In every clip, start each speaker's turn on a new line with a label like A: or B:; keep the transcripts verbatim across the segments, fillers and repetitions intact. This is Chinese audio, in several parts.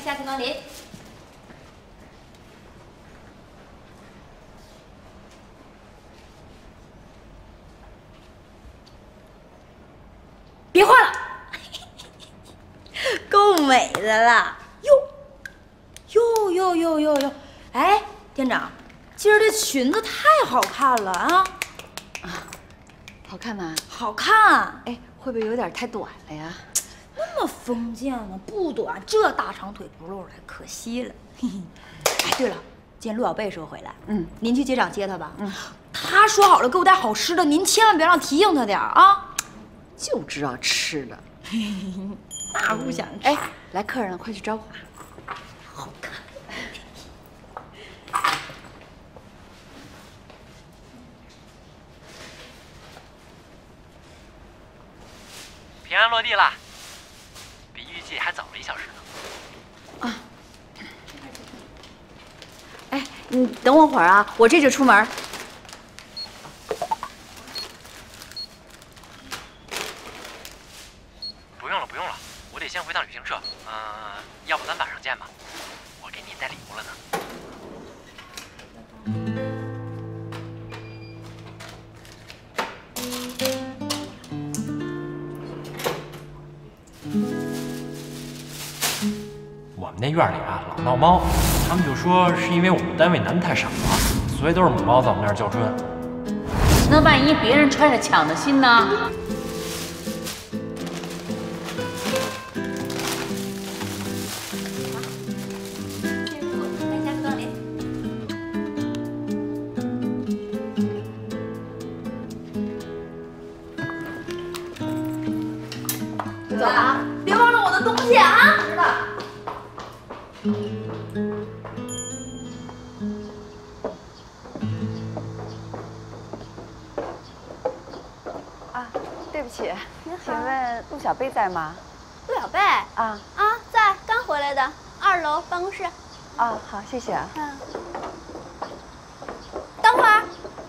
A: 下次光临。别画了，够美的了。哟，哟哟哟哟哟！哎，店长，今儿这裙子太好看了啊！
B: 啊，好看吗？
A: 好看。
B: 哎，会不会有点太短了呀？
A: 那么封建呢？不短，这大长腿不露出来，可惜了。嘿嘿。哎，对了，今天陆小贝说回来，嗯，您去机场接他吧。嗯，他说好了给我带好吃的，您千万别让提醒他点儿啊。
B: 就知道吃的，
A: 那不想吃。
B: 哎，来客人了，快去招呼。
A: 好看。
C: 平安落地了。 比预计还早了一小时呢。
B: 啊！哎，你等我会儿啊，我这就出门。
C: 不用了，不用了，我得先回趟旅行社。嗯、呃，要不咱晚上见吧？我给你带礼物了呢。我们那院里啊老闹猫，他们就说是因为我们单位男的太少了，所以都是母猫在我们那儿叫春。
D: 那万一别人揣着抢的心呢？
A: 来，下次光临。走啊！别忘了我的东西啊！知道。
B: 啊，对不起，请问陆小贝在吗？
E: 陆小贝
B: 啊
E: 啊，在，刚回来的，二楼办公室。
B: 啊，好，谢谢啊。
E: 嗯。等会儿，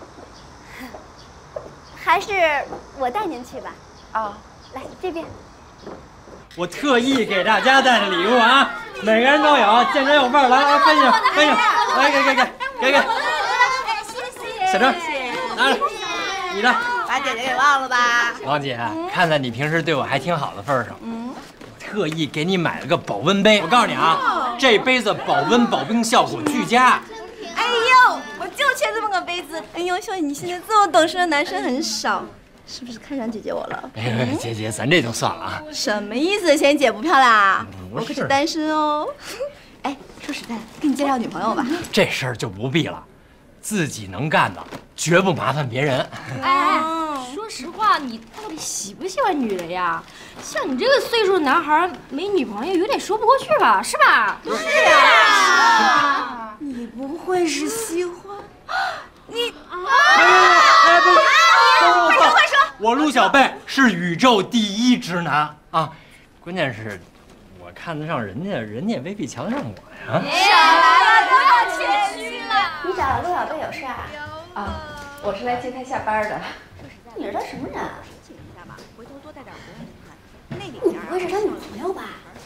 E: 还是我带您去吧。
B: 啊，
E: 来这边。
F: 我特意给大家带的礼物啊，每个人都有，见着有份儿，来来分享分享，来给给给给给。
E: 谢谢。
F: 小郑，拿着，你的。
A: 把姐姐给忘了吧？
C: 王姐，看在你平时对我还挺好的份上，嗯，我特意给你买了个保温杯。我告诉你啊，这杯子保温保冰效果俱佳。
A: 哎呦，我就缺这么个杯子。哎呦，像你现在这么懂事的男生很少，是不是看上姐姐我了？
C: 哎，姐姐，咱这就算了啊。
A: 什么意思？嫌姐不漂亮啊？
C: 我
A: 可是单身哦。哎，说实在的，给你介绍女朋友吧。
C: 这事儿就不必了，自己能干的，绝不麻烦别人。
G: 哎。 说实话，你到底喜不喜欢女的呀？像你这个岁数的男孩，没女朋友有点说不过去吧？是吧？
A: 是啊。你不会是喜欢？你啊！
C: 哎，不是，快说快说！我陆小贝是宇宙第一直男啊！关键是，我看得上人家，人家也未必瞧得上我呀。
E: 少来了，不要谦虚了。
A: 你找陆小贝有事啊？
B: 啊，我是来接他下班的。
A: 你是他什么人啊？
H: 请一下吧，回头多带点活动看。那里
A: 你不会是他女朋友吧？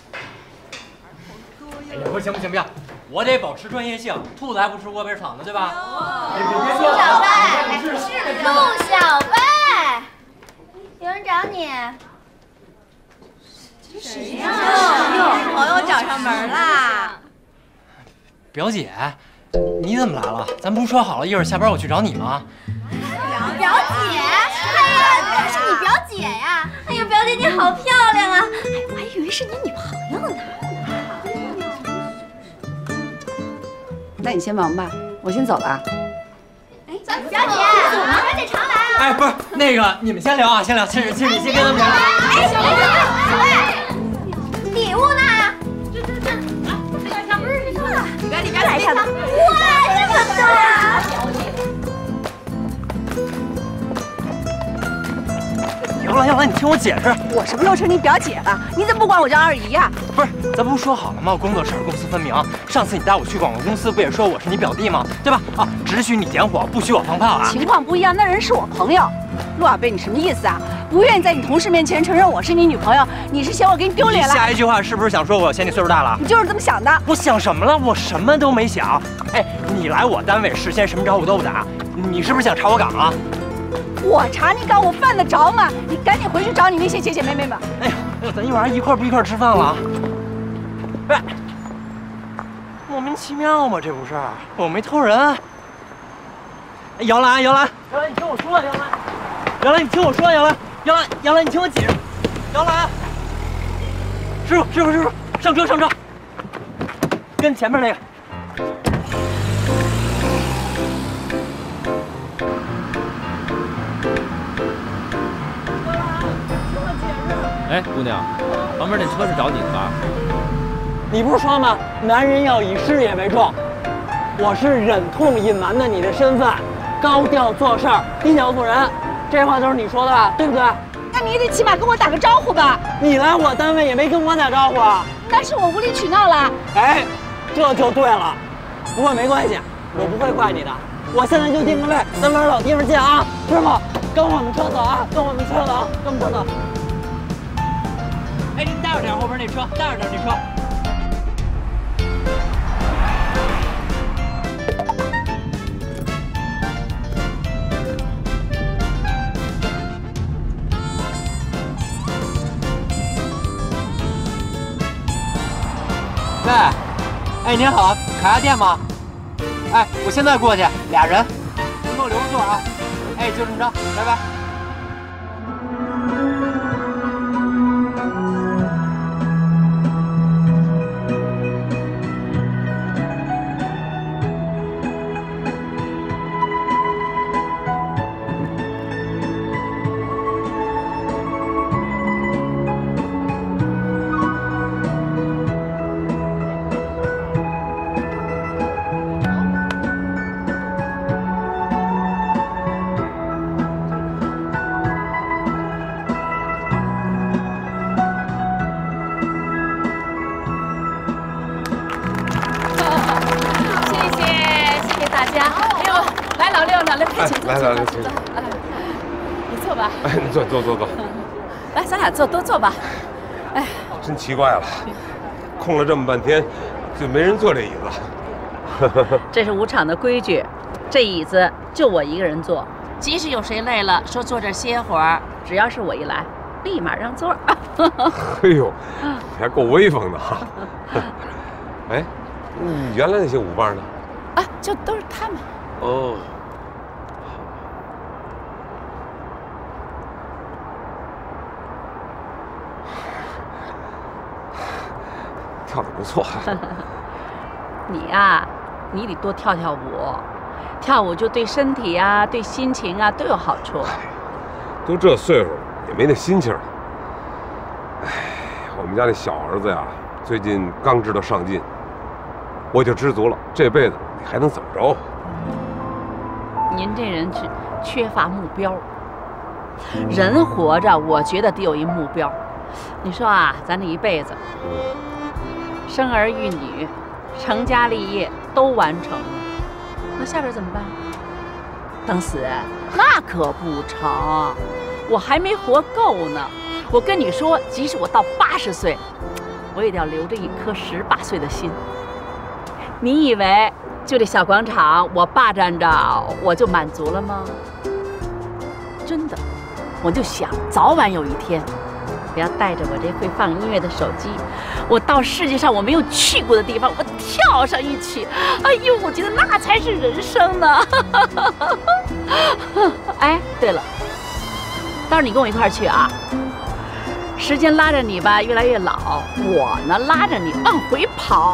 C: 哎呀，不行不行不行，我得保持专业性，兔子还不吃窝边草呢，对吧？
E: 陆小贝，陆小贝，有人找你。
A: 谁呀？哟，朋友找上门啦！
C: 表姐，你怎么来了？咱不是说好了一会儿下班我去找你吗？
E: 表姐，哎呀，是你表姐呀！哎呀，表姐你好漂亮啊！哎，我还以为是你女朋友呢。
B: 那你先忙吧，我先走了。
E: 哎，表姐，表姐常来啊！
C: 哎，不是那个，你们先聊啊，先聊，先先你先跟他们聊。
E: 哎，小薇，小薇，礼物呢？这这这，啊，这个不是你看，里边里边来一下子。哇，这么多啊！
C: 行了行了，你听我解释。
B: 我什么时候成你表姐了？你怎么不管我叫二姨呀？
C: 不是，咱不是说好了吗？工作事儿公私分明。上次你带我去广告公司，不也说我是你表弟吗？对吧？啊，只许你点火，不许我放炮啊！
B: 情况不一样，那人是我朋友。陆小贝，你什么意思啊？ 不愿意在你同事面前承认我是你女朋友，你是嫌我给你丢脸了？
C: 下一句话是不是想说我嫌你岁数大了？
B: 你就是这么想的。
C: 我想什么了？我什么都没想。哎，你来我单位，事先什么招呼都不打，你是不是想查我岗啊？
B: 我查你岗，我犯得着吗？你赶紧回去找你那些姐姐妹妹吧。
C: 哎呀，咱一晚上一块不一块吃饭了？喂，莫名其妙嘛，这不是？我没偷人。哎，姚兰，姚兰，姚兰，你听我说，姚兰，姚兰，你听我说，姚兰，姚兰，姚兰，你听我解释。姚兰，师傅，师傅，师傅，上车，上车，跟前面那个。
I: 哎，姑娘，旁边那车是找你的吧？
C: 你不是说吗？男人要以事业为重。我是忍痛隐瞒的你的身份，高调做事儿，低调做人。这话都是你说的吧？对不对？
B: 那你也得起码跟我打个招呼吧。
C: 你来我单位也没跟我打招呼啊。
B: 那是我无理取闹了。
C: 哎，这就对了。不过没关系，我不会怪你的。我现在就定个位，咱们老地方见啊！师傅，跟我们车走啊！跟我们车走，跟我们车走。哎，您待着点，后边那车，待着点那车。喂，哎，您好，烤鸭店吗？哎，我现在过去，俩人，您给我留个座啊。哎，就这么着，拜拜。
J: 来来来，请。
D: 哎，你坐吧。
J: 哎，你坐坐坐坐。
D: 来，咱俩坐，都坐吧。哎，
J: 真奇怪了，空了这么半天，就没人坐这椅子。
D: 这是舞场的规矩，这椅子就我一个人坐。即使有谁累了，说坐这儿歇会儿，只要是我一来，立马让座。
J: 哎呦，你还够威风的哈。哎，你原来那些舞伴呢？
D: 啊，就都是他们。
J: 哦。跳得不错。
D: 你呀，你得多跳跳舞，跳舞就对身体啊、对心情啊都有好处。
J: 都这岁数也没那心情了。哎，我们家那小儿子呀，最近刚知道上进，我就知足了。这辈子你还能怎么着？
D: 您这人是缺乏目标。人活着，我觉得得有一目标。你说啊，咱这一辈子。生儿育女，成家立业都完成了，那下边怎么办？等死？那可不成，我还没活够呢。我跟你说，即使我到八十岁，我也得要留着一颗十八岁的心。你以为就这小广场我霸占着我就满足了吗？真的，我就想早晚有一天。我要带着我这会放音乐的手机，我到世界上我没有去过的地方，我跳上一曲。哎呦，我觉得那才是人生呢！哎，对了，到时候你跟我一块儿去啊。时间拉着你吧，越来越老，我呢拉着你往回跑。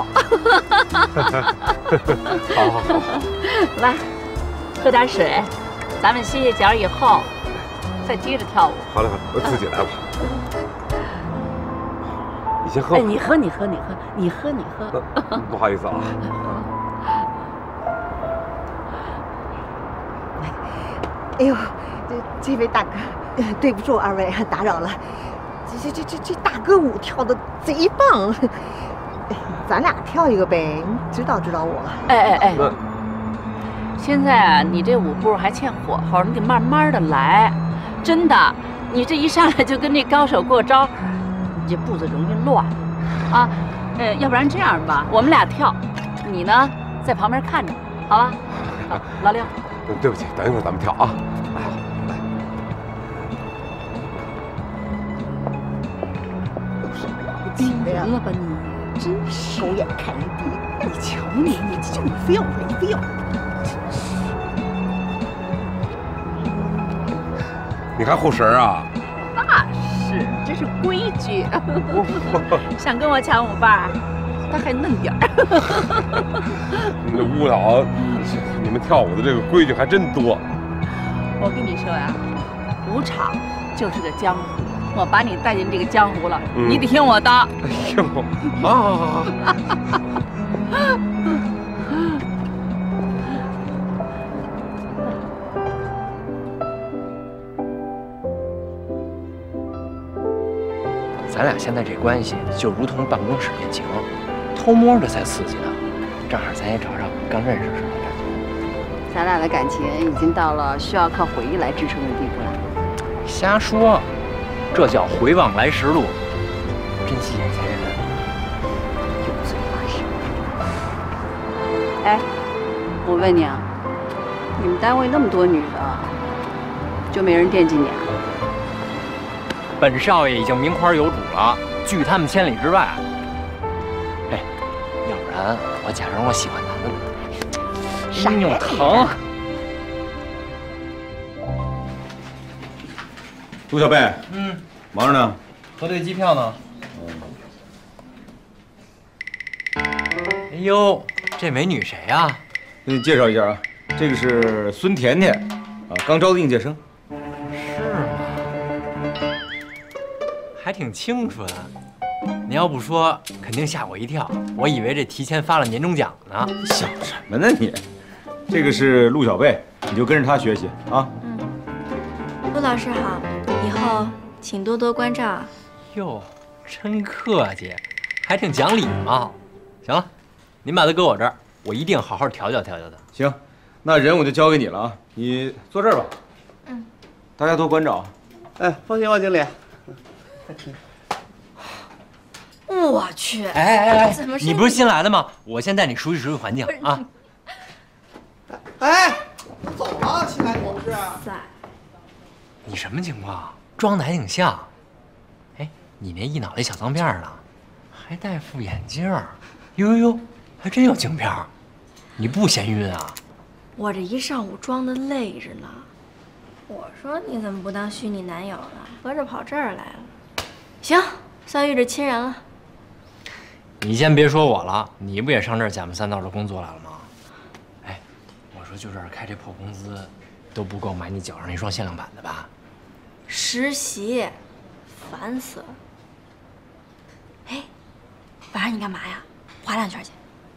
J: 好好好，
D: 来，喝点水，咱们歇歇脚以后再接着跳舞。
J: 好嘞好嘞，我自己来吧。你先喝。
D: 哎，你喝，你喝，你喝，你喝，你喝。
J: 不好意思啊。
K: 哎呦，这这位大哥，对不住二位打扰了。这这这这这大哥舞跳的贼棒，咱俩跳一个呗，你指导指导我。
D: 哎哎哎，现在啊，你这舞步还欠火候，你得慢慢的来。真的， 你这一上来就跟那高手过招，你这步子容易乱啊。呃，要不然这样吧，我们俩跳，你呢在旁边看着，好吧？好，老六。
J: 对不起，等一会儿咱们跳啊。来，来。
K: 起来了吧你？真是狗眼看人低！你瞧你，你就你非要你非要。
J: 你还护神啊？
D: 那是，这是规矩。想跟我抢舞伴，他还嫩点儿。
J: 你们这舞蹈，你们跳舞的这个规矩还真多。
D: 我跟你说呀，舞场就是个江湖，我把你带进这个江湖了，嗯、你得听我的。
J: 哎呦，好好好好。
C: 咱俩现在这关系就如同办公室恋情，偷摸着才刺激呢。正好咱也找找刚认识时的感觉。
D: 咱俩的感情已经到了需要靠回忆来支撑的地步了。
C: 瞎说，这叫回望来时路，珍惜眼前人，有罪发生。
D: 哎，我问你啊，你们单位那么多女的，就没人惦记你啊？
C: 本少爷已经名花有主了，拒他们千里之外。哎，要不然我假装我喜欢男的，
K: 傻
C: 你有疼。
L: 陆小贝，
F: 嗯，
L: 忙着呢。
F: 核对机票呢。
C: 哎呦，这美女谁呀？
L: 给你介绍一下啊，这个是孙甜甜，啊，刚招的应届生。
C: 还挺清纯，你要不说，肯定吓我一跳。我以为这提前发了年终奖呢。
L: 想什么呢你？这个是陆小贝，你就跟着他学习啊。
G: 嗯，陆老师好，以后请多多关照啊。
C: 哟，真客气，还挺讲礼貌。行了，您把他搁我这儿，我一定好好调教调教他。
L: 行，那人我就交给你了啊，你坐这儿吧。
G: 嗯，
L: 大家多关照。
M: 哎，放心，王经理。
G: 我去！
C: 哎哎哎，
G: 怎么
C: 你不是新来的吗？我先带你熟悉熟悉环境啊。
M: 哎，走了，新来同事。
C: 你什么情况？装的还挺像。哎，你那一脑袋小脏辫呢，还戴副眼镜。呦呦呦，还真有镜片。你不嫌晕啊？
G: 我这一上午装的累着呢。我说你怎么不当虚拟男友了，合着跑这儿来了？行，算遇着亲人了。
C: 你先别说我了，你不也上这儿假模三道的工作来了吗？哎，我说就这儿开这破工资，都不够买你脚上那双限量版的吧？
G: 实习，烦死了。哎，晚上你干嘛呀？划两圈去。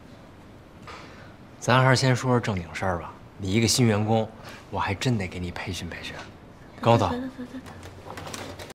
C: 咱还是先说说正经事儿吧。你一个新员工，我还真得给你培训培训。跟我走。